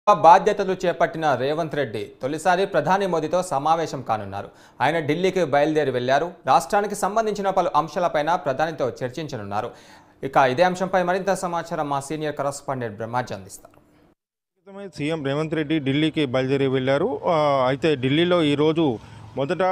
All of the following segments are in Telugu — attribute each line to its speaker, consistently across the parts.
Speaker 1: బాధ్యతలు చేపట్టిన రేవంత్ రెడ్డి తొలిసారి ప్రధాని మోదీతో సమావేశం కానున్నారు. ఆయన ఢిల్లీకి బయలుదేరి వెళ్లారు. రాష్ట్రానికి సంబంధించిన పలు అంశాలపైన ప్రధానితో చర్చించనున్నారు. ఇక ఇదే అంశంపై మరింత సమాచారం మా సీనియర్ కరెస్పాండెంట్ బ్రహ్మాజీ అందిస్తారు.
Speaker 2: సీఎం రేవంత్ రెడ్డి ఢిల్లీకి బయలుదేరి వెళ్లారు. అయితే ఢిల్లీలో ఈరోజు మొదట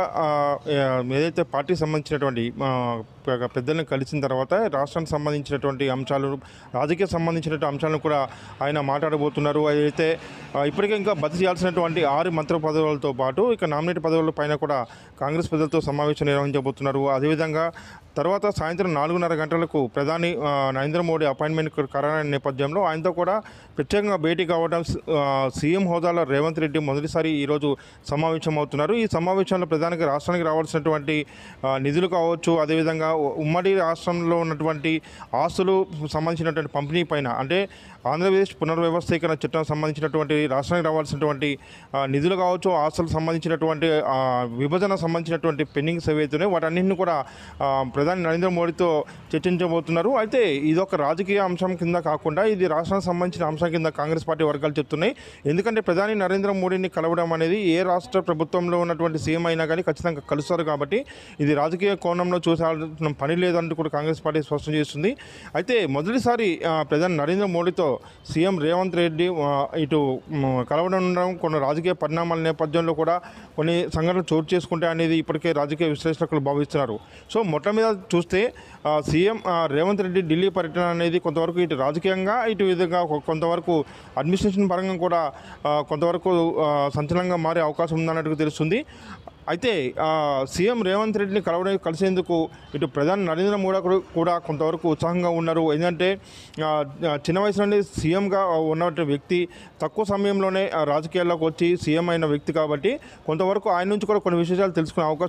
Speaker 2: ఏదైతే పార్టీకి సంబంధించినటువంటి పెద్దలను కలిసిన తర్వాత రాష్ట్రానికి సంబంధించినటువంటి అంశాలు, రాజకీయ సంబంధించినటువంటి అంశాలను కూడా ఆయన మాట్లాడబోతున్నారు. అయితే ఇప్పటికే ఇంకా భర్తీ చేయాల్సినటువంటి 6 మంత్రి పదవులతో పాటు ఇక నామినేట్ పదవుల పైన కూడా కాంగ్రెస్ పెద్దలతో సమావేశం నిర్వహించబోతున్నారు. అదేవిధంగా తర్వాత సాయంత్రం 4:30 గంటలకు ప్రధాని నరేంద్ర మోడీ అపాయింట్మెంట్ ఖరారైన నేపథ్యంలో ఆయనతో కూడా ప్రత్యేకంగా భేటీ కావడం సీఎం హోదాలో రేవంత్ రెడ్డి మొదటిసారి ఈరోజు సమావేశం అవుతున్నారు. ఈ సమావేశంలో ప్రధానికి రాష్ట్రానికి రావాల్సినటువంటి నిధులు కావచ్చు, అదేవిధంగా ఉమ్మడి రాష్ట్రంలో ఉన్నటువంటి ఆస్తులు సంబంధించినటువంటి పంపిణీ పైన, అంటే ఆంధ్రప్రదేశ్ పునర్వ్యవస్థీకరణ చట్టం సంబంధించినటువంటి రాష్ట్రానికి రావాల్సినటువంటి నిధులు కావచ్చు, ఆస్తులకు సంబంధించినటువంటి విభజన సంబంధించినటువంటి పెండింగ్స్ ఏవైతున్నాయో వాటన్నింటిని కూడా ప్రధాని నరేంద్ర మోడీతో చర్చించబోతున్నారు. అయితే ఇదొక రాజకీయ అంశం కింద కాకుండా ఇది రాష్ట్రానికి సంబంధించిన అంశం కింద కాంగ్రెస్ పార్టీ వర్గాలు చెప్తున్నాయి. ఎందుకంటే ప్రధాని నరేంద్ర మోడీని కలవడం అనేది ఏ రాష్ట్ర ప్రభుత్వంలో ఉన్నటువంటి సీఎం అయినా కానీ ఖచ్చితంగా కలుస్తారు. కాబట్టి ఇది రాజకీయ కోణంలో చూసాల్సిన పని లేదంటూ కూడా కాంగ్రెస్ పార్టీ స్పష్టం చేస్తుంది. అయితే మొదటిసారి ప్రధాని నరేంద్ర మోడీతో సీఎం రేవంత్ రెడ్డి ఇటు కలవడం ఉండడం కొన్ని రాజకీయ పరిణామాల నేపథ్యంలో కూడా కొన్ని సంఘటనలు చోటు చేసుకుంటే అనేది ఇప్పటికే రాజకీయ విశ్లేషకులు భావిస్తున్నారు. సో మొత్తం మీద చూస్తే సీఎం రేవంత్ రెడ్డి ఢిల్లీ పర్యటన అనేది కొంతవరకు ఇటు రాజకీయంగా ఇటు విధంగా కొంతవరకు అడ్మినిస్ట్రేషన్ పరంగా కూడా కొంతవరకు సంచలనంగా మారే అవకాశం ఉందన్నట్టు తెలుస్తుంది. అయితే సీఎం రేవంత్ రెడ్డిని కలిసేందుకు ఇటు ప్రధాని నరేంద్ర మోడీ కూడా కొంతవరకు ఉత్సాహంగా ఉన్నారు. ఎందుకంటే చిన్న వయసు నుండి సీఎంగా ఉన్నటువంటి వ్యక్తి తక్కువ సమయంలోనే రాజకీయాల్లోకి వచ్చి సీఎం అయిన వ్యక్తి కాబట్టి కొంతవరకు ఆయన నుంచి కూడా కొన్ని విశేషాలు తెలుసుకునే అవకాశం